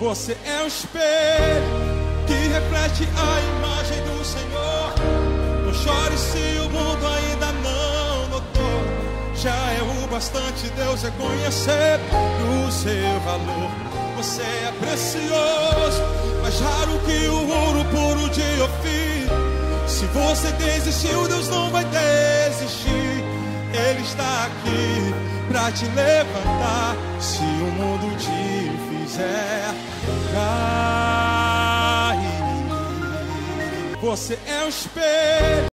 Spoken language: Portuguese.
Você é um espelho que reflete a imagem do Senhor. Não chore se o mundo ainda não notou. Já é o bastante Deus reconhecer o seu valor. Você é precioso, mais raro que o ouro puro de Ofir. Se você desistiu, Deus não vai desistir. Ele está aqui pra te levantar. Se o mundo te fizer cair, você é um espelho.